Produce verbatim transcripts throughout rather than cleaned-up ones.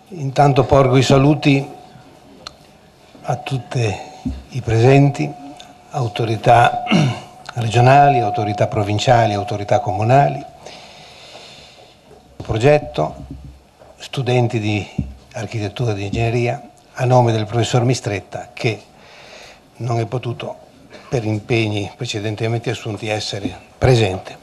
Intanto porgo i saluti a tutti i presenti, autorità regionali, autorità provinciali, autorità comunali, progetto, studenti di architettura e di ingegneria, a nome del professor Mistretta, che non è potuto, per impegni precedentemente assunti, essere presente.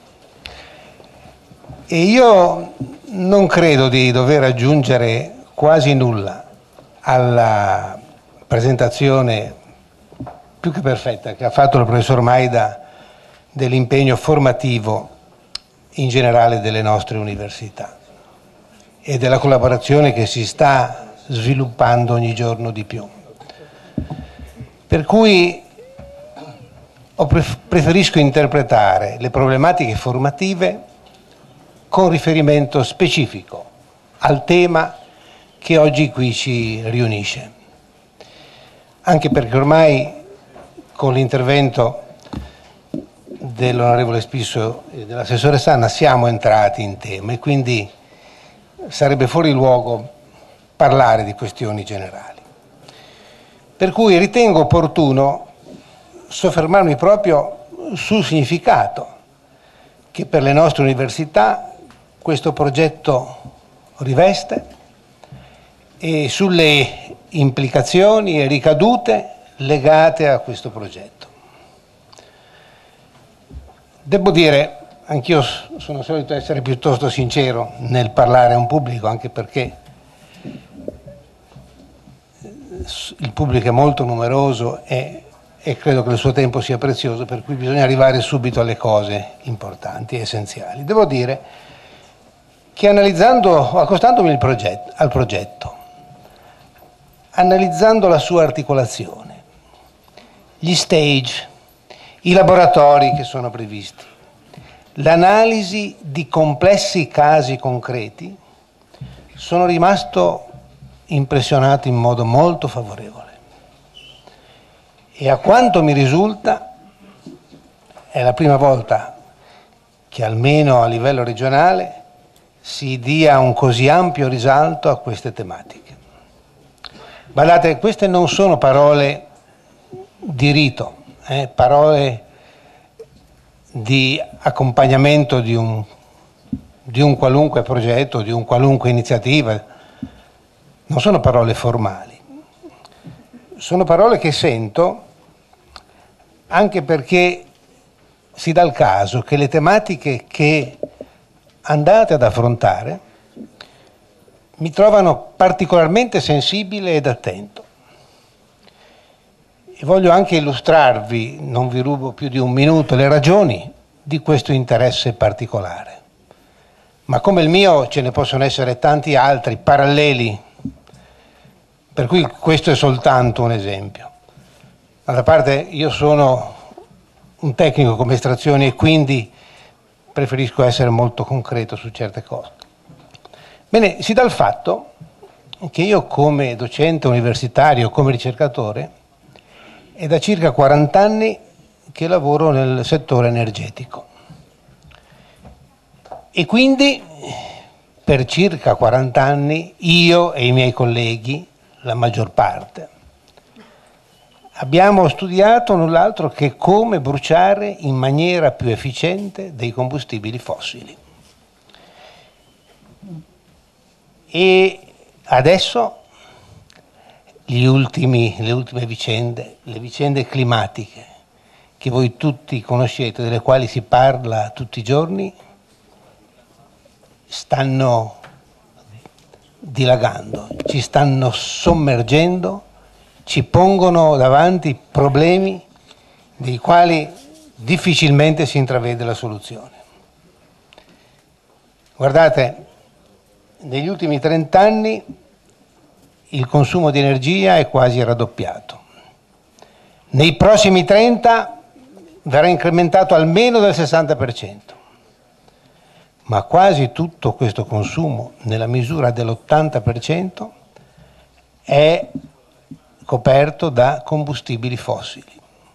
E io non credo di dover aggiungere quasi nulla alla presentazione più che perfetta che ha fatto il professor Maida dell'impegno formativo in generale delle nostre università e della collaborazione che si sta sviluppando ogni giorno di più. Per cui preferisco interpretare le problematiche formative con riferimento specifico al tema che oggi qui ci riunisce. Anche perché ormai con l'intervento dell'onorevole Spisso e dell'assessore Sanna siamo entrati in tema e quindi sarebbe fuori luogo parlare di questioni generali. Per cui ritengo opportuno soffermarmi proprio sul significato che per le nostre università questo progetto riveste e sulle implicazioni e ricadute legate a questo progetto. Devo dire, anch'io sono solito essere piuttosto sincero nel parlare a un pubblico, anche perché il pubblico è molto numeroso e, e credo che il suo tempo sia prezioso, per cui bisogna arrivare subito alle cose importanti e essenziali. Devo dire che analizzando, accostandomi il progetto, al progetto, analizzando la sua articolazione, gli stage, i laboratori che sono previsti, l'analisi di complessi casi concreti, sono rimasto impressionato in modo molto favorevole. E a quanto mi risulta, è la prima volta che almeno a livello regionale si dia un così ampio risalto a queste tematiche. Guardate, queste non sono parole di rito, eh, parole di accompagnamento di un, di un qualunque progetto, di un qualunque iniziativa, non sono parole formali, sono parole che sento anche perché si dà il caso che le tematiche che andate ad affrontare mi trovano particolarmente sensibile ed attento. E voglio anche illustrarvi, non vi rubo più di un minuto, le ragioni di questo interesse particolare. Ma come il mio ce ne possono essere tanti altri paralleli, per cui questo è soltanto un esempio. D'altra parte io sono un tecnico come estrazioni e quindi preferisco essere molto concreto su certe cose. Bene, si dà il fatto che io come docente universitario, come ricercatore, è da circa quaranta anni che lavoro nel settore energetico. E quindi per circa quaranta anni io e i miei colleghi, la maggior parte, abbiamo studiato null'altro che come bruciare in maniera più efficiente dei combustibili fossili. E adesso gli ultimi, le ultime vicende, le vicende climatiche che voi tutti conoscete, delle quali si parla tutti i giorni, stanno dilagando, ci stanno sommergendo, ci pongono davanti problemi dei quali difficilmente si intravede la soluzione. Guardate, negli ultimi trent'anni il consumo di energia è quasi raddoppiato. Nei prossimi trenta verrà incrementato almeno del sessanta per cento. Ma quasi tutto questo consumo, nella misura dell'ottanta per cento, è coperto da combustibili fossili.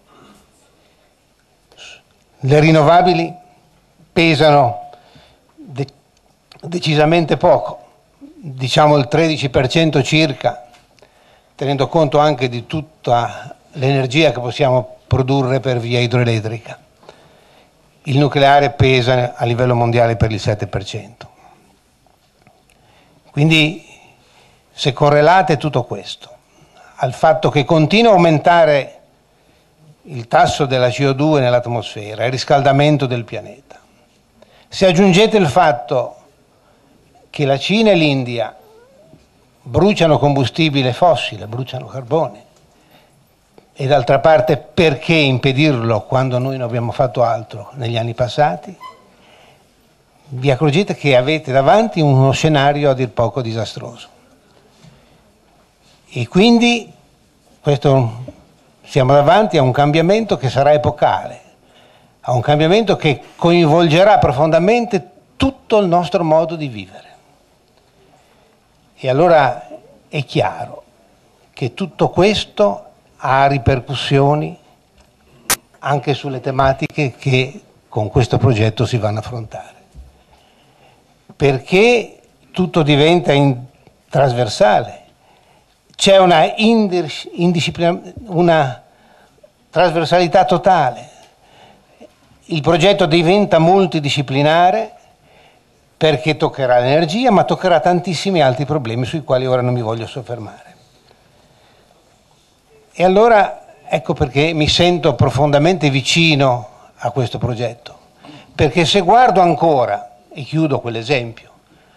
Le rinnovabili pesano de- decisamente poco diciamo il tredici per cento circa, tenendo conto anche di tutta l'energia che possiamo produrre per via idroelettrica. Il nucleare pesa a livello mondiale per il sette per cento. Quindi, se correlate tutto questo al fatto che continua a aumentare il tasso della C O due nell'atmosfera, il riscaldamento del pianeta, se aggiungete il fatto che la Cina e l'India bruciano combustibile fossile, bruciano carbone, e d'altra parte perché impedirlo quando noi non abbiamo fatto altro negli anni passati, vi accorgete che avete davanti uno scenario a dir poco disastroso. E quindi questo, siamo davanti a un cambiamento che sarà epocale, a un cambiamento che coinvolgerà profondamente tutto il nostro modo di vivere. E allora è chiaro che tutto questo ha ripercussioni anche sulle tematiche che con questo progetto si vanno a affrontare. Perché tutto diventa in trasversale, c'è una, una trasversalità totale, il progetto diventa multidisciplinare perché toccherà l'energia, ma toccherà tantissimi altri problemi sui quali ora non mi voglio soffermare. E allora ecco perché mi sento profondamente vicino a questo progetto, perché se guardo ancora, e chiudo quell'esempio,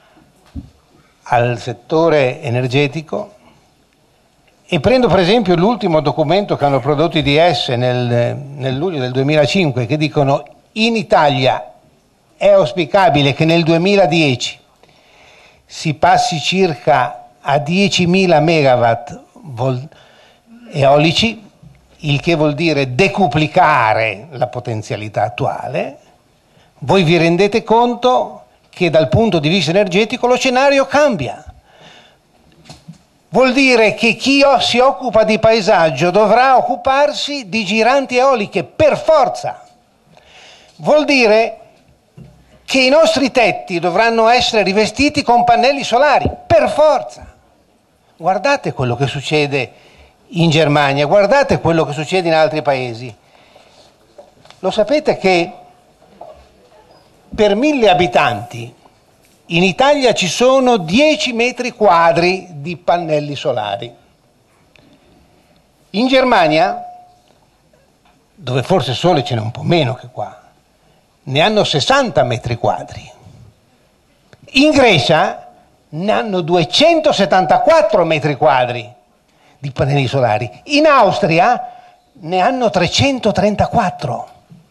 al settore energetico e prendo per esempio l'ultimo documento che hanno prodotto I D S nel, nel luglio del duemilacinque, che dicono in Italia è auspicabile che nel duemiladieci si passi circa a diecimila megawatt eolici, il che vuol dire decuplicare la potenzialità attuale. Voi vi rendete conto che dal punto di vista energetico lo scenario cambia. Vuol dire che chi si occupa di paesaggio dovrà occuparsi di giranti eoliche per forza. Vuol dire che i nostri tetti dovranno essere rivestiti con pannelli solari per forza. Guardate quello che succede in Germania, guardate quello che succede in altri paesi. Lo sapete che per mille abitanti in Italia ci sono dieci metri quadri di pannelli solari. In Germania, dove forse sole ce n'è un po' meno che qua, ne hanno sessanta metri quadri. In Grecia ne hanno duecentosettantaquattro metri quadri di pannelli solari. In Austria ne hanno trecentotrentaquattro.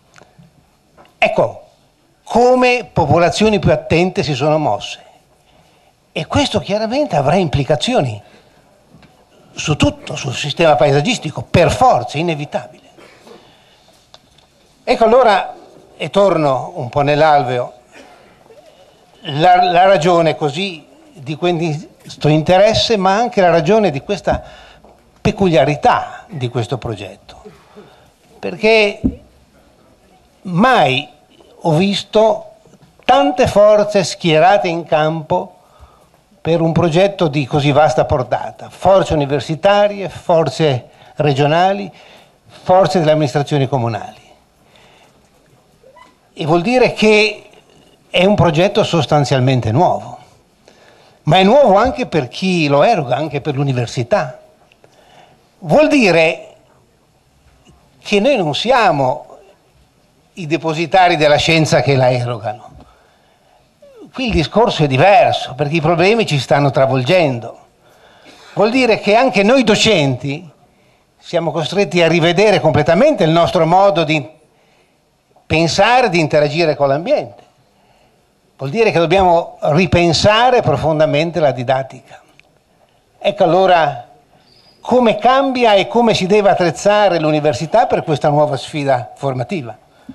Ecco come popolazioni più attente si sono mosse. E questo chiaramente avrà implicazioni su tutto, sul sistema paesaggistico, per forza, inevitabile. Ecco allora, e torno un po' nell'alveo, la, la ragione così di questo interesse, ma anche la ragione di questa peculiarità di questo progetto. Perché mai ho visto tante forze schierate in campo per un progetto di così vasta portata, forze universitarie, forze regionali, forze delle amministrazioni comunali. E vuol dire che è un progetto sostanzialmente nuovo, ma è nuovo anche per chi lo eroga, anche per l'università. Vuol dire che noi non siamo i depositari della scienza che la erogano. Qui il discorso è diverso, perché i problemi ci stanno travolgendo. Vuol dire che anche noi docenti siamo costretti a rivedere completamente il nostro modo di pensare, di interagire con l'ambiente. Vuol dire che dobbiamo ripensare profondamente la didattica. Ecco allora come cambia e come si deve attrezzare l'università per questa nuova sfida formativa.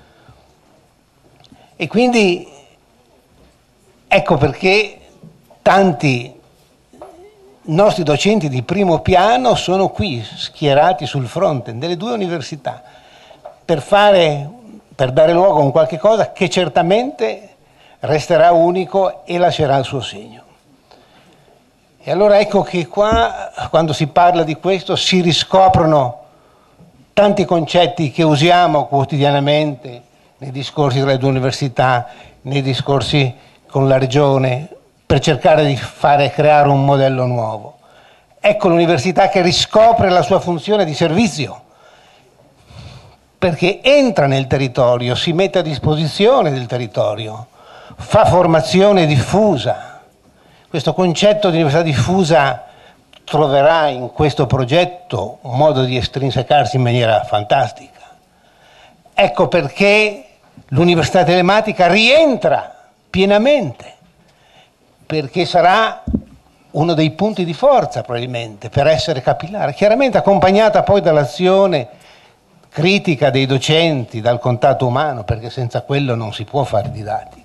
E quindi ecco perché tanti nostri docenti di primo piano sono qui, schierati sul fronte delle due università, per fare, per dare luogo a un qualche cosa che certamente resterà unico e lascerà il suo segno. E allora ecco che qua, quando si parla di questo, si riscoprono tanti concetti che usiamo quotidianamente nei discorsi delle due università, nei discorsi con la regione, per cercare di fare creare un modello nuovo. Ecco l'università che riscopre la sua funzione di servizio, perché entra nel territorio, si mette a disposizione del territorio, fa formazione diffusa. Questo concetto di università diffusa troverà in questo progetto un modo di estrinsecarsi in maniera fantastica. Ecco perché l'università telematica rientra pienamente, perché sarà uno dei punti di forza probabilmente per essere capillare, chiaramente accompagnata poi dall'azione critica dei docenti, dal contatto umano, perché senza quello non si può fare didattica.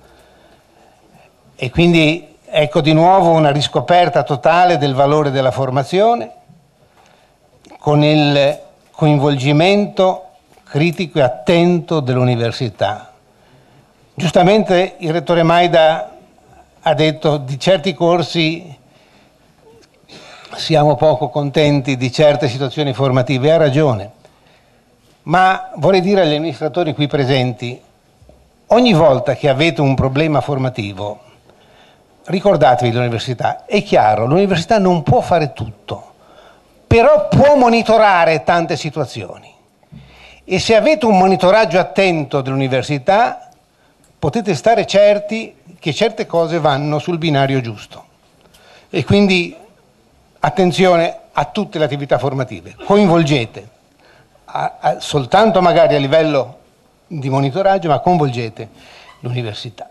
E quindi ecco di nuovo una riscoperta totale del valore della formazione, con il coinvolgimento critico e attento dell'università. Giustamente il rettore Maida ha detto di certi corsi siamo poco contenti, di certe situazioni formative, e ha ragione. Ma vorrei dire agli amministratori qui presenti, ogni volta che avete un problema formativo, ricordatevi dell'università. È chiaro, l'università non può fare tutto, però può monitorare tante situazioni. E se avete un monitoraggio attento dell'università, potete stare certi che certe cose vanno sul binario giusto. E quindi attenzione a tutte le attività formative, coinvolgete, a, a, soltanto magari a livello di monitoraggio, ma coinvolgete l'università.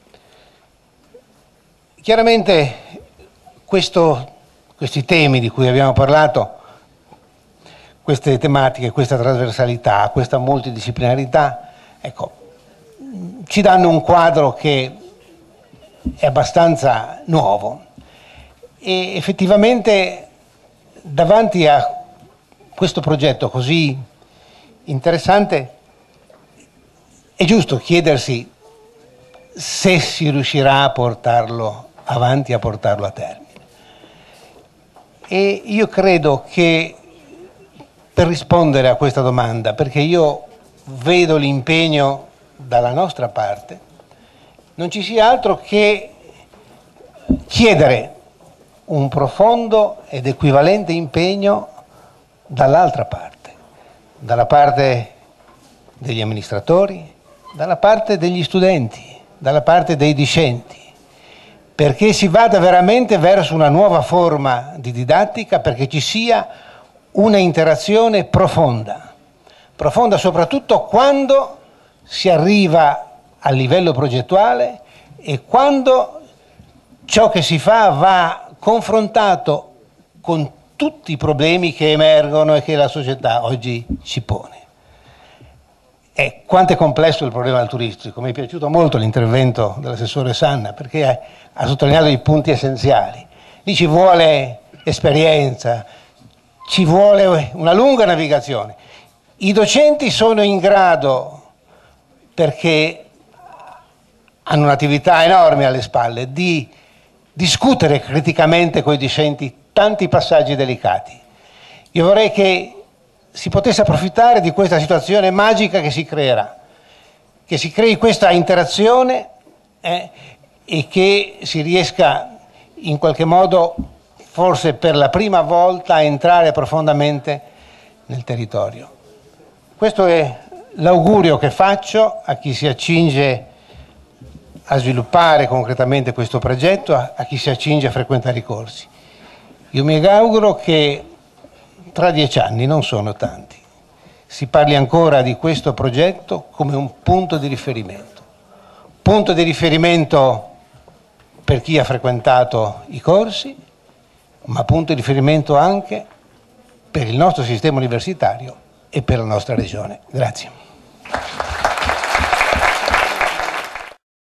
Chiaramente questo, questi temi di cui abbiamo parlato, queste tematiche, questa trasversalità, questa multidisciplinarità, ecco, ci danno un quadro che è abbastanza nuovo e effettivamente davanti a questo progetto così interessante è giusto chiedersi se si riuscirà a portarlo avanti, a portarlo a termine. E io credo che per rispondere a questa domanda, perché io vedo l'impegno dalla nostra parte, non ci sia altro che chiedere un profondo ed equivalente impegno dall'altra parte, dalla parte degli amministratori, dalla parte degli studenti, dalla parte dei discenti, perché si vada veramente verso una nuova forma di didattica, perché ci sia una interazione profonda, profonda soprattutto quando si arriva al livello progettuale e quando ciò che si fa va confrontato con tutti i problemi che emergono e che la società oggi ci pone. E quanto è complesso il problema del turistico. Mi è piaciuto molto l'intervento dell'assessore Sanna, perché ha sottolineato i punti essenziali. Lì ci vuole esperienza, ci vuole una lunga navigazione. I docenti sono in grado, perché hanno un'attività enorme alle spalle, di discutere criticamente con i discenti tanti passaggi delicati. Io vorrei che si potesse approfittare di questa situazione magica che si creerà, che si crei questa interazione eh, e che si riesca in qualche modo, forse per la prima volta, a entrare profondamente nel territorio. Questo è l'augurio che faccio a chi si accinge a sviluppare concretamente questo progetto, a, a chi si accinge a frequentare i corsi. Io mi auguro che tra dieci anni, non sono tanti, si parli ancora di questo progetto come un punto di riferimento. Punto di riferimento per chi ha frequentato i corsi, ma punto di riferimento anche per il nostro sistema universitario e per la nostra regione. Grazie.